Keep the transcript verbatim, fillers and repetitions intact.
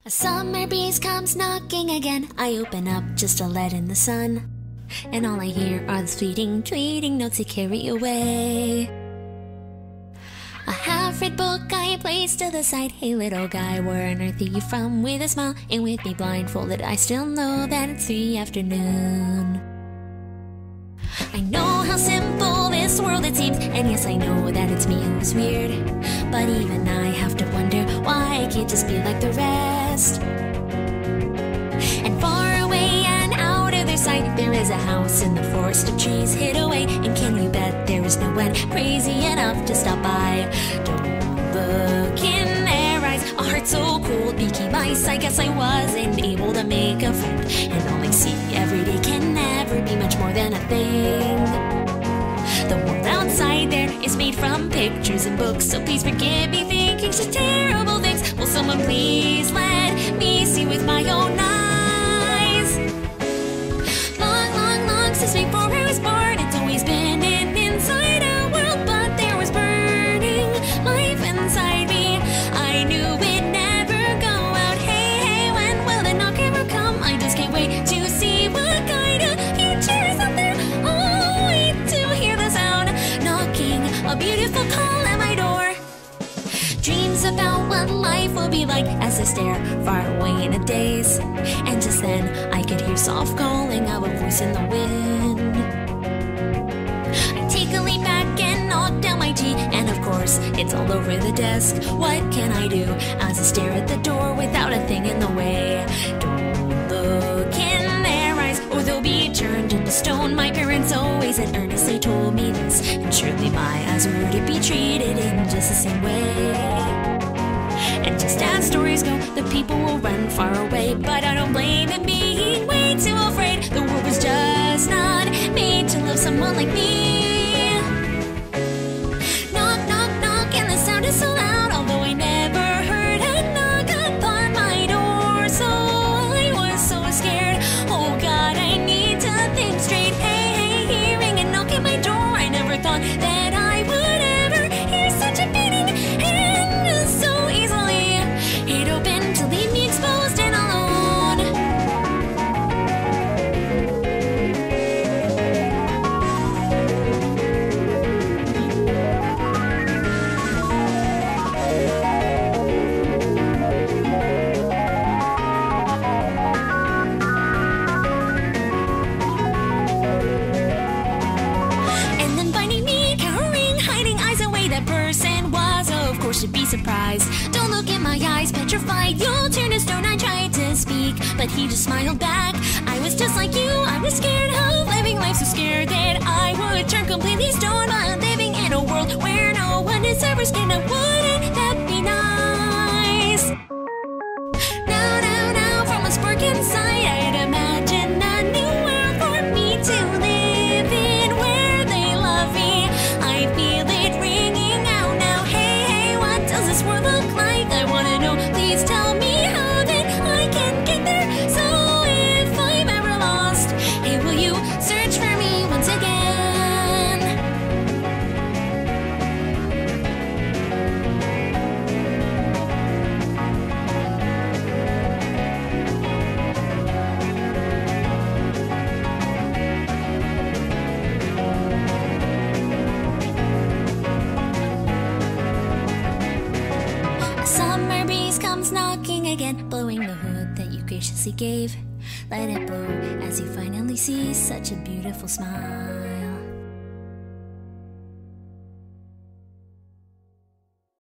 A summer breeze comes knocking again. I open up just to let in the sun, and all I hear are the fleeting, tweeting notes to carry away. A half-read book I place to the side. Hey little guy, where on earth are you from? With a smile, and with me blindfolded, I still know that it's the afternoon. I know how simple this world it seems, and yes, I know that it's me who's weird, but even I have to wonder why I can't just be like the rest. And far away and out of their sight, there is a house in the forest of trees hid away, and can you bet there is no one crazy enough to stop by? Don't look in their eyes, a heart so cold became ice. I guess I wasn't able to make a friend, and only see every day can never be much more than a thing. The world outside there is made from pictures and books, so please forgive me thinking such terrible things. Will someone please let me see with my own eyes? Long, long, long since before I was born, it's always been an inside out world, but there was burning life inside me. I knew it'd never go out. Hey, hey, when will the knock ever come? I just can't wait to see what kind of future is out there. Oh, wait to hear the sound knocking, a beautiful call at my door. Dreams about what life will be like as I stare far away in a daze, and just then I could hear soft calling of a voice in the wind. I take a leap back and knock down my tea, and of course it's all over the desk. What can I do as I stare at the door without a thing in the way? Don't look in their eyes or they'll be turned into stone. My parents always had earnestly told me this, and surely my eyes were to be treated in just the same way. And just as stories go, the people will run far away, but I don't blame them being way too afraid. The world was just not made to love someone like me. Knock, knock, knock, and the sound is so loud, although I never heard a knock upon my door. So I was so scared. Oh God, I need to think straight. Hey, hey, hearing a knock at my door, I never thought that I would ever hear such a beating, and so easily it opened to leave me exposed and alone. And then finding me cowering, hiding eyes away, that person was, of course, should be surprised. Don't look in my eyes, petrified, you'll turn to stone. I tried to speak, but he just smiled back. I was just like you, I was scared of living life, so scared that I would turn completely stone. But living in a world where no one is ever scared, now wouldn't that be nice? Now, now, now, from a spark inside, I'd imagine a new world for me to live in, where they love me. I feel it ringing out now. Hey, hey, what does this world look like? I wanna know, please tell me how that I can get there. So if I'm ever lost, hey, will you search for me once again? A summer breeze comes knocking again, blowing the hood that you graciously gave. Let it blow as you finally see such a beautiful smile.